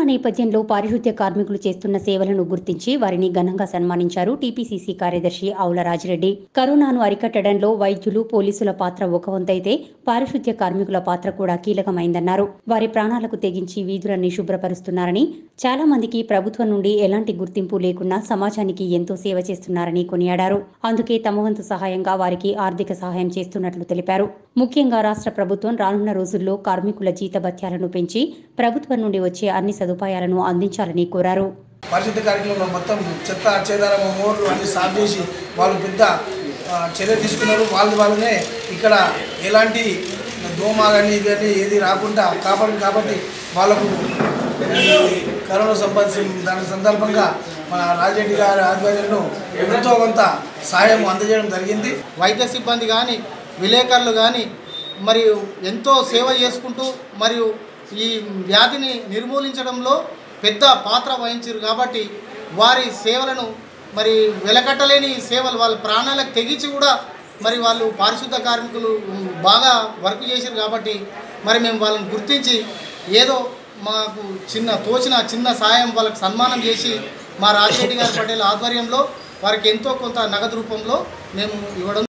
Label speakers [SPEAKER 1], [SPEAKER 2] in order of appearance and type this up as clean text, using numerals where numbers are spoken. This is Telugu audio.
[SPEAKER 1] నేపథ్యంలో పారిశుద్ధ్య కార్మికులు చేస్తున్న సేవలను గుర్తించి వారిని ఘనంగా సన్మానించారు టీపీసీసీ కార్యదర్శి ఆవుల రాజిరెడ్డి. కరోనాను అరికట్టడంలో వైద్యులు, పోలీసుల పాత్ర ఒక వంతైతే పారిశుద్ధ్య కార్మికుల పాత్ర కూడా కీలకమైందన్నారు. వారి ప్రాణాలకు తెగించి వీధులన్నీ శుభ్రపరుస్తున్నారని, చాలా మందికి ప్రభుత్వం నుండి ఎలాంటి గుర్తింపు లేకున్నా సమాజానికి ఎంతో సేవ చేస్తున్నారని కొనియాడారు. అందుకే తమ వంతు సహాయంగా వారికి ఆర్థిక సహాయం చేస్తున్నట్లు తెలిపారు. ముఖ్యంగా రాష్ట్ర ప్రభుత్వం రానున్న రోజుల్లో కార్మికుల జీతభత్యాలను పెంచి ప్రభుత్వం నుండి వచ్చే అన్ని సదుపాయాలను అందించాలని కోరారు.
[SPEAKER 2] పరిశుద్ధ కార్యక్రమంలో మొత్తం చెత్త చెదారము మోర్లు అన్ని సాఫ్ చేసి వాళ్ళు పెద్ద చర్య తీసుకున్నారు. వాళ్ళనే ఇక్కడ ఎలాంటి దోమ కానీ ఇది కానీ ఏది రాకుండా కాపాడు. కాబట్టి వాళ్ళకు కరోనా సంబంధించిన దాని సందర్భంగా మన రాజిరెడ్డి గారి ఆధ్వర్యంలో ఎంతో కొంత సాయం అందజేయడం జరిగింది.
[SPEAKER 3] వైద్య సిబ్బంది కానీ విలేకరులు కానీ మరియు ఎంతో సేవ చేసుకుంటూ మరియు ఈ వ్యాధిని నిర్మూలించడంలో పెద్ద పాత్ర వహించారు. కాబట్టి వారి సేవలను మరి వెలకట్టలేని సేవలు వాళ్ళ ప్రాణాలకు తెగించి కూడా మరి వాళ్ళు పారిశుద్ధ కార్మికులు బాగా వర్క్ చేశారు. కాబట్టి మరి మేము వాళ్ళని గుర్తించి ఏదో మాకు చిన్న సాయం వాళ్ళకి సన్మానం చేసి మా రాజిరెడ్డి గారి పటేల్ ఆధ్వర్యంలో వారికి ఎంతో కొంత నగదు రూపంలో మేము ఇవ్వడం